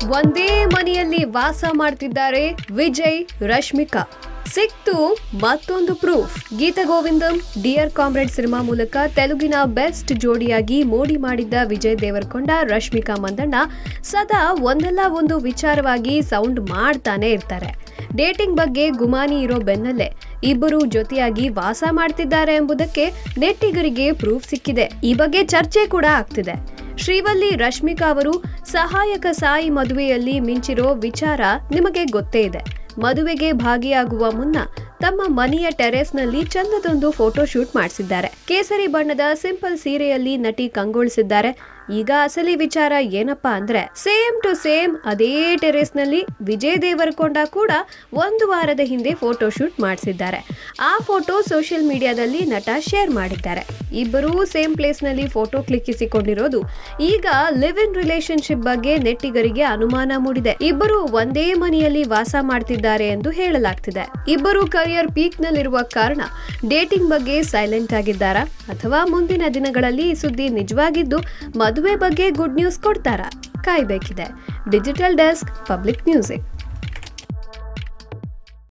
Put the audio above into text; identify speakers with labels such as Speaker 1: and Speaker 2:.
Speaker 1: ಒಂದೇ ಮನೆಯಲ್ಲಿ ವಾಸ ಮಾಡ್ತಿದ್ದಾರೆ ವಿಜಯ್ ರಶ್ಮಿಕಾ. ಸಿಕ್ತು ಮತ್ತೊಂದು proof. Geetha Govindam dear comrade cinema ಮೂಲಕ ತೆಲುಗಿನ ಬೆಸ್ಟ್ ಜೋಡಿಯಾಗಿ ಮೋಡಿ ಮಾಡಿದ್ದ ವಿಜಯ್ ದೇವರಕೊಂಡ ರಶ್ಮಿಕಾ ಮಂದಣ್ಣ ಸದಾ ಒಂದಲ್ಲ ಒಂದು ವಿಚಾರವಾಗಿ ಸೌಂಡ್ ಮಾಡ್ತಾನೆ ಇರ್ತಾರೆ. ಡೇಟಿಂಗ್ ಬಗ್ಗೆ ಗುಮಾನಿ ಇರೋ ಬೆನ್ನಲ್ಲೇ ಇಬ್ಬರು ಜೊತೆಯಾಗಿ ವಾಸ ಮಾಡ್ತಿದ್ದಾರೆ ಎಂಬುದಕ್ಕೆ ನೆಟ್ಟಿಗರಿಗೆ ಪ್ರೂಫ್ ಸಿಕ್ಕಿದೆ. ಈ ಬಗ್ಗೆ ಚರ್ಚೆ ಕೂಡ ಆಗ್ತಿದೆ. ಶ್ರೀವಲ್ಲಿ ರಶ್ಮಿಕಾ ಅವರು ಸಹಾಯಕ ಸಾಯಿ ಮದುವೆಯಲ್ಲಿ ಮಿಂಚಿರೋ ವಿಚಾರ ನಿಮಗೆ ಗೊತ್ತೇ ಇದೆ. ಮದುವೆಗೆ ಭಾಗಿಯಾಗುವ ಮುನ್ನ ತಮ್ಮ ಮನೆಯ ಟೆರೇಸ್ನಲ್ಲಿ ಚಂದದೊಂದು ಫೋಟೋ ಶೂಟ್ ಮಾಡಿಸಿದ್ದಾರೆ. ಕೇಸರಿ ಬಣ್ಣದ ಸಿಂಪಲ್ ಸೀರೆಯಲ್ಲಿ ನಟಿ ಕಂಗೊಳಿಸಿದ್ದಾರೆ. ಈಗ ಅಸಲಿ ವಿಚಾರ ಏನಪ್ಪಾ ಅಂದ್ರೆ ಸೇಮ್ ಟು ಸೇಮ್ ಅದೇ ಟೆರೇಸ್ನಲ್ಲಿ ವಿಜಯ್ ದೇವರಕೊಂಡ ಕೂಡ ಒಂದು ವಾರದ ಹಿಂದೆ ಫೋಟೋ ಶೂಟ್ ಮಾಡಿಸಿದ್ದಾರೆ. ಆ ಫೋಟೋ ಸೋಷಿಯಲ್ ಮೀಡಿಯಾದಲ್ಲಿ ನಟ ಶೇರ್ ಮಾಡಿದ್ದಾರೆ. ಇಬ್ಬರೂ ಸೇಮ್ ಪ್ಲೇಸ್ ನಲ್ಲಿ ಫೋಟೋ ಕ್ಲಿಕ್ಕಿಸಿಕೊಂಡಿರೋದು ಈಗ ಲಿವ್ ಇನ್ ರಿಲೇಶನ್ಶಿಪ್ ಬಗ್ಗೆ ನೆಟ್ಟಿಗರಿಗೆ ಅನುಮಾನ ಮೂಡಿದೆ. ಇಬ್ಬರು ಒಂದೇ ಮನೆಯಲ್ಲಿ ವಾಸ ಮಾಡ್ತಿದ್ದಾರೆ ಎಂದು ಹೇಳಲಾಗ್ತಿದೆ. ಇಬ್ಬರು ಕರಿಯರ್ ಪೀಕ್ ನಲ್ಲಿರುವ ಕಾರಣ ಡೇಟಿಂಗ್ ಬಗ್ಗೆ ಸೈಲೆಂಟ್ ಆಗಿದ್ದಾರಾ ಅಥವಾ ಮುಂದಿನ ದಿನಗಳಲ್ಲಿ ಈ ಸುದ್ದಿ ನಿಜವಾಗಿದ್ದು ಮದುವೆ ಬಗ್ಗೆ ಗುಡ್ ನ್ಯೂಸ್ ಕೊಡ್ತಾರಾ? ಕಾಯ್ಬೇಕಿದೆ. Digital desk, public music.